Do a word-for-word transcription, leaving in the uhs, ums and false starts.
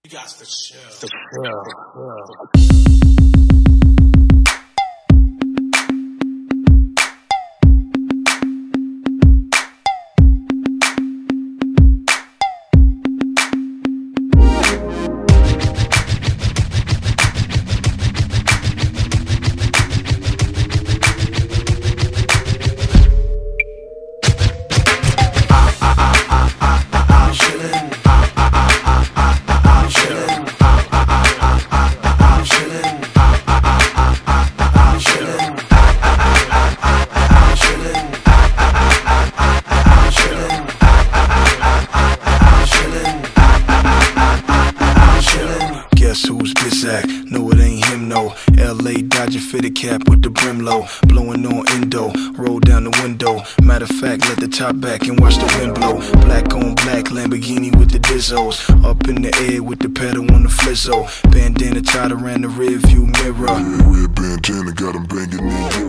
You got to chill. To chill. No, it ain't him, no. L A Dodger fitted cap with the brim low, blowing on endo, roll down the window. Matter of fact, let the top back and watch the wind blow. Black on black, Lamborghini with the Dizzos, up in the air with the pedal on the flizzo. Bandana tied around the rear view mirror. Yeah, red bandana got him banging in.